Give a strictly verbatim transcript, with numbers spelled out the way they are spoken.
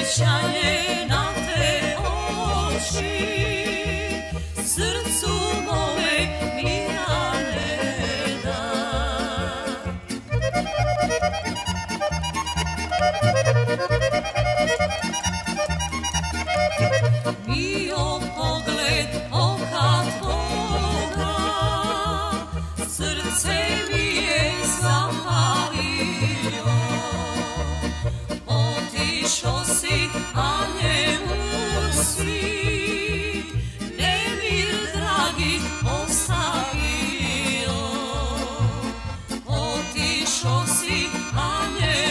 sjećanje na te oči, srcu mome mira ne da. Bio pogled oka tvoga, srce mi je zapalio. Otišo si, a njemu si nemir dragi ostavio. Otišo si, a njemu